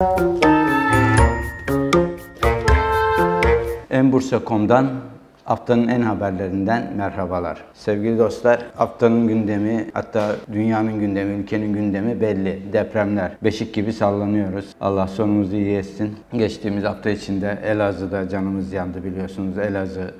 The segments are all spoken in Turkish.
Enbursa.com'dan haftanın en haberlerinden merhabalar. Sevgili dostlar, haftanın gündemi, hatta dünyanın gündemi, ülkenin gündemi belli. Depremler. Beşik gibi sallanıyoruz. Allah sonumuzu iyi etsin. Geçtiğimiz hafta içinde Elazığ'da canımız yandı biliyorsunuz. Elazığ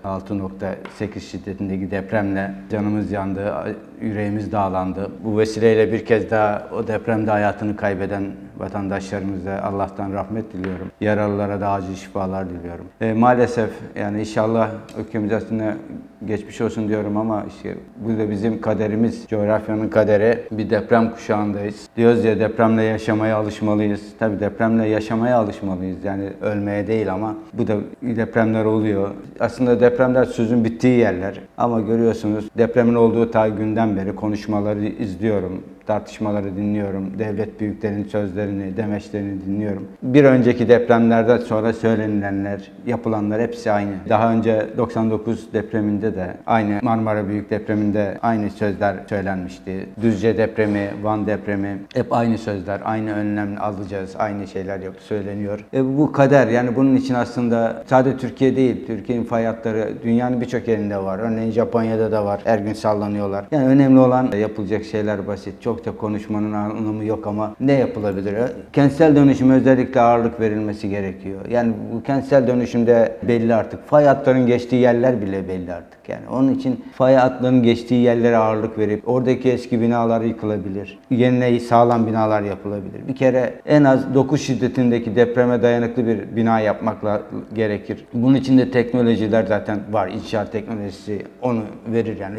6.8 şiddetindeki depremle canımız yandı, yüreğimiz dağlandı. Bu vesileyle bir kez daha o depremde hayatını kaybeden vatandaşlarımıza Allah'tan rahmet diliyorum. Yaralılara da acil şifalar diliyorum. Maalesef yani inşallah ülkemiz aslında geçmiş olsun diyorum ama işte bu da bizim kaderimiz, coğrafyanın kaderi. Bir deprem kuşağındayız. Diyoruz ya, depremle yaşamaya alışmalıyız. Tabii depremle yaşamaya alışmalıyız. Yani ölmeye değil, ama bu da depremler oluyor. Aslında depremler sözün bittiği yerler. Ama görüyorsunuz, depremin olduğu ta günden beri konuşmaları izliyorum. Tartışmaları dinliyorum. Devlet büyüklerinin sözlerini, demeçlerini dinliyorum. Bir önceki depremlerden sonra söylenilenler, yapılanlar hepsi aynı. Daha önce 99 depreminde de aynı, Marmara Büyük Depremi'nde aynı sözler söylenmişti. Düzce depremi, Van depremi, hep aynı sözler, aynı önlem alacağız, aynı şeyler söyleniyor. Bu kader, yani bunun için aslında sadece Türkiye değil, Türkiye'nin fay hatları dünyanın birçok yerinde var. Örneğin Japonya'da da var. Her gün sallanıyorlar. Yani önemli olan yapılacak şeyler basit. Çok da konuşmanın anlamı yok ama ne yapılabilir? Kentsel dönüşüme özellikle ağırlık verilmesi gerekiyor. Yani bu kentsel dönüşümde belli artık. Fay hatlarının geçtiği yerler bile belli artık. Yani onun için fay hatlarının geçtiği yerlere ağırlık verip oradaki eski binalar yıkılabilir. Yerine sağlam binalar yapılabilir. Bir kere en az 9 şiddetindeki depreme dayanıklı bir bina yapmakla gerekir. Bunun için de teknolojiler zaten var. İnşaat teknolojisi onu verir yani.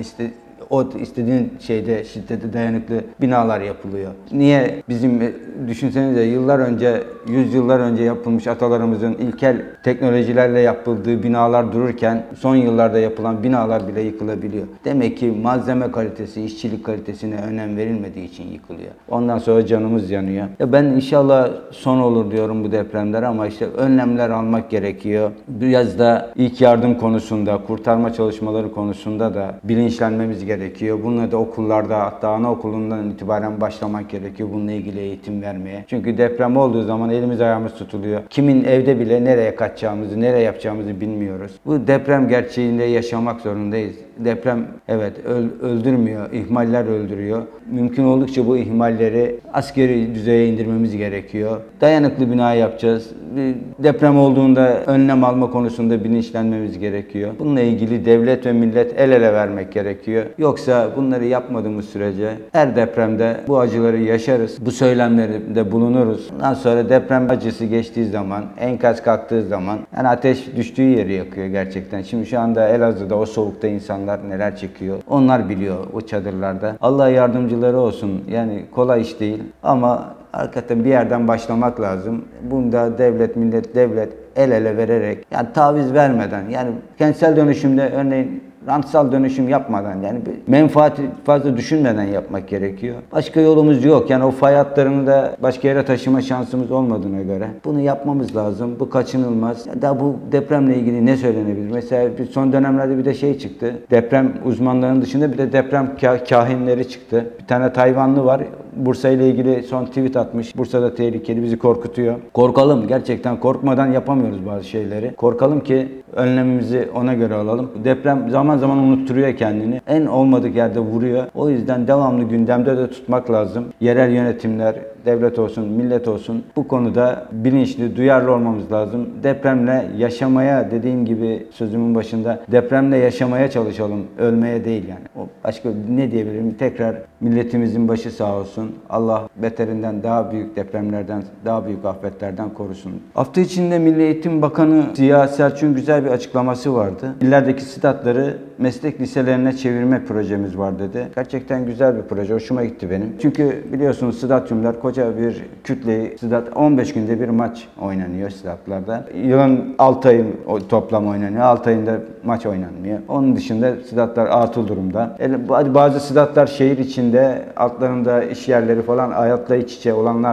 O istediğin şeyde, şiddete dayanıklı binalar yapılıyor. Niye bizim, düşünsenize, yıllar önce, 100 yıllar önce yapılmış atalarımızın ilkel teknolojilerle yapıldığı binalar dururken son yıllarda yapılan binalar bile yıkılabiliyor. Demek ki malzeme kalitesi, işçilik kalitesine önem verilmediği için yıkılıyor. Ondan sonra canımız yanıyor. Ben inşallah son olur diyorum bu depremler, ama işte önlemler almak gerekiyor. Biraz da ilk yardım konusunda, kurtarma çalışmaları konusunda da bilinçlenmemiz gerekiyor. Bununla da okullarda, hatta anaokulundan itibaren başlamak gerekiyor bununla ilgili eğitim vermeye. Çünkü deprem olduğu zaman elimiz ayağımız tutuluyor. Kimin evde bile nereye kaçacağımızı, nereye yapacağımızı bilmiyoruz. Bu deprem gerçeğinde yaşamak zorundayız. Deprem evet öldürmüyor, ihmaller öldürüyor. Mümkün oldukça bu ihmalleri askeri düzeye indirmemiz gerekiyor. Dayanıklı bina yapacağız. Deprem olduğunda önlem alma konusunda bilinçlenmemiz gerekiyor. Bununla ilgili devlet ve millet el ele vermek gerekiyor. Yoksa bunları yapmadığımız sürece her depremde bu acıları yaşarız. Bu söylemlerde bulunuruz. Ondan sonra deprem acısı geçtiği zaman, enkaz kalktığı zaman, yani ateş düştüğü yeri yakıyor gerçekten. Şimdi şu anda Elazığ'da o soğukta insanlar neler çekiyor. Onlar biliyor o çadırlarda. Allah yardımcıları olsun. Yani kolay iş değil ama hakikaten bir yerden başlamak lazım. Bunda devlet, millet, devlet el ele vererek, yani taviz vermeden, yani kentsel dönüşümde örneğin rantsal dönüşüm yapmadan, yani menfaati fazla düşünmeden yapmak gerekiyor. Başka yolumuz yok. Yani o fay hatlarını da başka yere taşıma şansımız olmadığına göre bunu yapmamız lazım. Bu kaçınılmaz. Daha bu depremle ilgili ne söylenebilir? Mesela son dönemlerde bir de şey çıktı. Deprem uzmanlarının dışında bir de deprem kahinleri çıktı. Bir tane Tayvanlı var. Bursa ile ilgili son tweet atmış. Bursa'da tehlikeli, bizi korkutuyor. Korkalım. Gerçekten korkmadan yapamıyoruz bazı şeyleri. Korkalım ki önlemimizi ona göre alalım. Deprem zaman zaman unutturuyor kendini. En olmadık yerde vuruyor. O yüzden devamlı gündemde de tutmak lazım. Yerel yönetimler, devlet olsun, millet olsun, bu konuda bilinçli, duyarlı olmamız lazım. Depremle yaşamaya, dediğim gibi sözümün başında, depremle yaşamaya çalışalım. Ölmeye değil yani. O başka ne diyebilirim? Tekrar milletimizin başı sağ olsun. Allah beterinden, daha büyük depremlerden, daha büyük afetlerden korusun. Hafta içinde Milli Eğitim Bakanı Ziya Selçuk'un güzel bir açıklaması vardı. İllerdeki statları meslek liselerine çevirme projemiz var dedi. Gerçekten güzel bir proje. Hoşuma gitti benim. Çünkü biliyorsunuz stadyumlar koca bir kütleyi, 15 günde bir maç oynanıyor statlarda. Yılın 6 ayı toplam oynanıyor. 6 ayında maç oynanmıyor. Onun dışında statlar atıl durumda. Bazı statlar şehir içinde, altlarında iş yerleri falan hayatla iç içe olanlar var.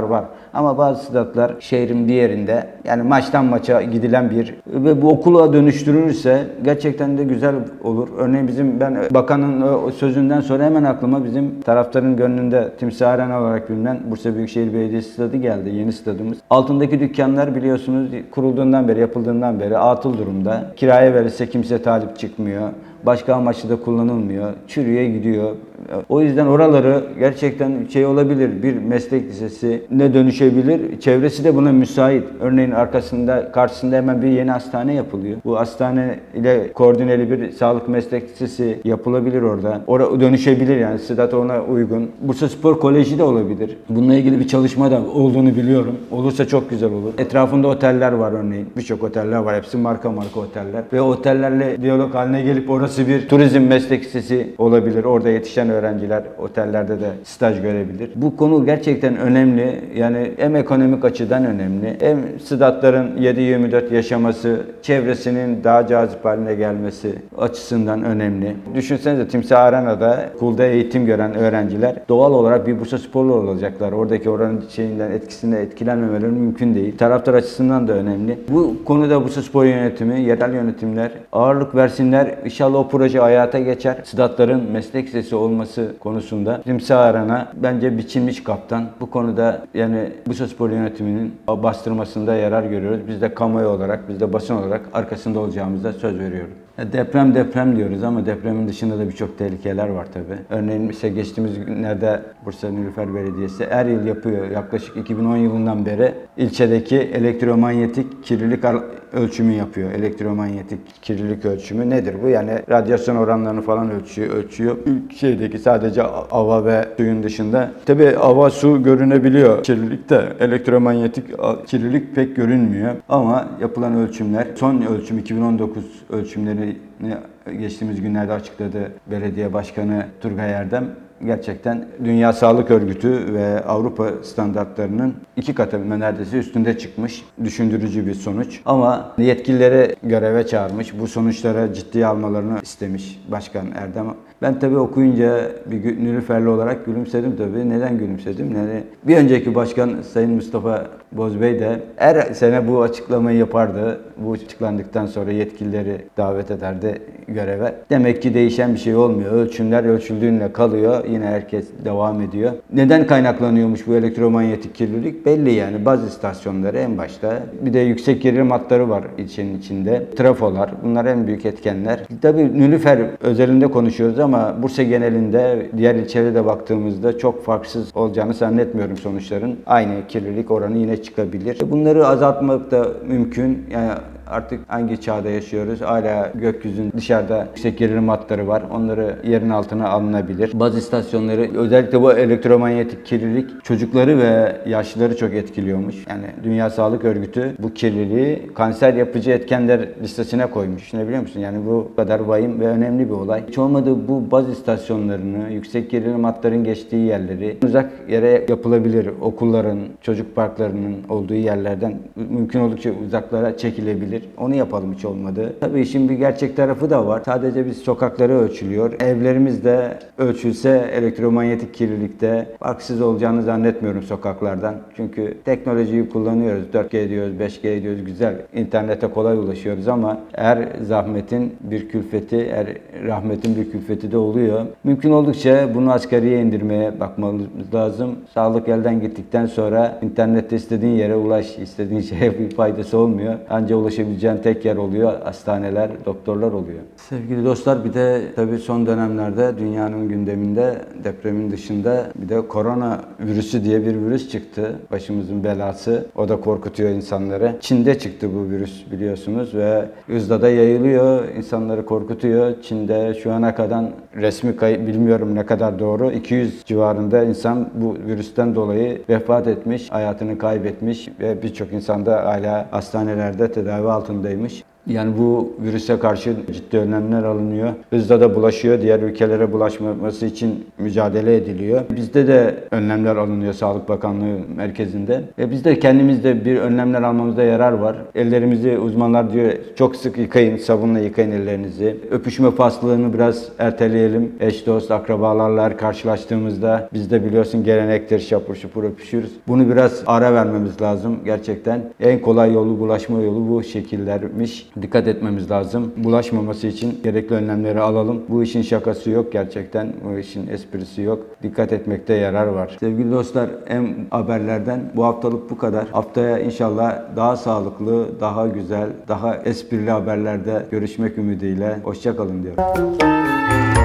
Ama bazı statlar şehrin bir yerinde, yani maçtan maça gidilen bir ve bu okula dönüştürülürse gerçekten de güzel olur. Örneğin ben bakanın o sözünden sonra hemen aklıma bizim taraftarın gönlünde Timsah Arena olarak bilinen Bursa Büyükşehir Belediyesi stadı geldi. Yeni stadımız. Altındaki dükkanlar biliyorsunuz kurulduğundan beri, yapıldığından beri atıl durumda. Kiraya verirse kimse talip çıkmıyor. Başka amaçlı da kullanılmıyor. Çürüye gidiyor. O yüzden oraları gerçekten olabilir. Bir meslek lisesi ne dönüşebilir? Çevresi de buna müsait. Örneğin karşısında hemen bir yeni hastane yapılıyor. Bu hastane ile koordineli bir sağlık meslek lisesi yapılabilir orada. Orada dönüşebilir yani. Sedat ona uygun. Bursaspor Koleji de olabilir. Bununla ilgili bir çalışma da olduğunu biliyorum. Olursa çok güzel olur. Etrafında oteller var örneğin. Birçok oteller var. Hepsi marka oteller. Ve otellerle diyalog haline gelip orası bir turizm meslek lisesi olabilir. Orada yetişen öğrenciler otellerde de staj görebilir. Bu konu gerçekten önemli. Yani hem ekonomik açıdan önemli. Hem Sedatların 7/24 yaşaması, çevresinin daha cazip haline gelmesi açısından önemli. Düşünsenize Timsah Arena'da okulda eğitim gören öğrenciler doğal olarak bir Bursasporlu olacaklar. Oradaki oranın etkisinde etkilenmemeleri mümkün değil. Taraftar açısından da önemli. Bu konuda Bursaspor yönetimi, yerel yönetimler ağırlık versinler. İnşallah o proje hayata geçer. Sedatların meslek lisesi olması konusunda Timsah Arena bence biçilmiş kaptan. Bu konuda yani Bursaspor yönetiminin bastırmasında yarar görüyoruz. Biz de kamuoyu olarak, biz de basın olarak arkasında olacağımıza söz veriyorum. Deprem diyoruz ama depremin dışında da birçok tehlikeler var tabii. Örneğin mesela geçtiğimiz günlerde Bursa Nilüfer Belediyesi her yıl yapıyor. Yaklaşık 2010 yılından beri ilçedeki elektromanyetik kirlilik ölçümü yapıyor. Elektromanyetik kirlilik ölçümü nedir bu? Yani radyasyon oranlarını falan ölçüyor. Şeydeki sadece hava ve suyun dışında. Tabii hava, su görünebiliyor kirlilikte. Elektromanyetik kirlilik pek görünmüyor. Ama yapılan ölçümler, son ölçüm 2019 ölçümleri geçtiğimiz günlerde açıkladı Belediye Başkanı Turgay Erdem. Gerçekten Dünya Sağlık Örgütü ve Avrupa standartlarının 2 katı neredeyse üstünde çıkmış. Düşündürücü bir sonuç. Ama yetkilileri göreve çağırmış. Bu sonuçlara ciddiye almalarını istemiş Başkan Erdem. Ben tabii okuyunca bir Nilüferli olarak gülümsedim tabii. Neden gülümsedim? Yani bir önceki başkan Sayın Mustafa Bozbey de her sene bu açıklamayı yapardı. Bu açıklandıktan sonra yetkilileri davet ederdi göreve. Demek ki değişen bir şey olmuyor. Ölçümler ölçüldüğünde kalıyor. Yine herkes devam ediyor. Neden kaynaklanıyormuş bu elektromanyetik kirlilik? Belli yani. Baz istasyonları en başta. Bir de yüksek gerilim hatları var ilçenin içinde. Trafolar. Bunlar en büyük etkenler. Tabii Nilüfer özelinde konuşuyoruz ama Bursa genelinde diğer ilçelere de baktığımızda çok farksız olacağını zannetmiyorum sonuçların. Aynı kirlilik oranı yine çıkabilir. Bunları azaltmak da mümkün. Yani artık hangi çağda yaşıyoruz? Hala gökyüzünün dışarıda yüksek gerilim hatları var. Onları yerin altına alınabilir. Baz istasyonları, özellikle bu elektromanyetik kirlilik çocukları ve yaşlıları çok etkiliyormuş. Yani Dünya Sağlık Örgütü bu kirliliği kanser yapıcı etkenler listesine koymuş. Düşünebiliyor musun? Yani bu kadar vahim ve önemli bir olay. Hiç olmadı bu baz istasyonlarını, yüksek gerilim hatların geçtiği yerleri uzak yere yapılabilir. Okulların, çocuk parklarının olduğu yerlerden mümkün oldukça uzaklara çekilebilir. Onu yapalım hiç olmadı. Tabii işin bir gerçek tarafı da var. Sadece biz sokakları ölçülüyor. Evlerimizde ölçülse elektromanyetik kirlilikte farksız olacağını zannetmiyorum sokaklardan. Çünkü teknolojiyi kullanıyoruz. 4G diyoruz, 5G diyoruz. Güzel. İnternete kolay ulaşıyoruz ama her zahmetin bir külfeti, her rahmetin bir külfeti de oluyor. Mümkün oldukça bunu asgariye indirmeye bakmamız lazım. Sağlık elden gittikten sonra internette istediğin yere ulaş, istediğin şeye bir faydası olmuyor. Ancak ulaşabileceğin tek yer oluyor. Hastaneler, doktorlar oluyor. Sevgili dostlar, bir de tabii son dönemlerde dünyanın gündeminde depremin dışında bir de korona virüsü diye bir virüs çıktı. Başımızın belası. O da korkutuyor insanları. Çin'de çıktı bu virüs biliyorsunuz ve hızla da yayılıyor. İnsanları korkutuyor. Çin'de şu ana kadar resmi kayıt bilmiyorum ne kadar doğru. 200 civarında insan bu virüsten dolayı vefat etmiş, hayatını kaybetmiş ve birçok insan da hala hastanelerde tedavi altındaymış. Yani bu virüse karşı ciddi önlemler alınıyor. Hızla da bulaşıyor. Diğer ülkelere bulaşmaması için mücadele ediliyor. Bizde de önlemler alınıyor Sağlık Bakanlığı merkezinde. Biz de kendimizde bir önlemler almamızda yarar var. Ellerimizi uzmanlar diyor çok sık yıkayın, sabunla yıkayın ellerinizi. Öpüşme faslılığını biraz erteleyelim. Eş, dost, akrabalarla karşılaştığımızda bizde biliyorsun gelenektir, şapur şupur öpüşürüz. Bunu biraz ara vermemiz lazım gerçekten. En kolay yolu, bulaşma yolu bu şekillermiş. Dikkat etmemiz lazım. Bulaşmaması için gerekli önlemleri alalım. Bu işin şakası yok gerçekten. Bu işin esprisi yok. Dikkat etmekte yarar var. Sevgili dostlar, haberlerden bu haftalık bu kadar. Haftaya inşallah daha sağlıklı, daha güzel, daha esprili haberlerde görüşmek ümidiyle. Hoşça kalın diyorum.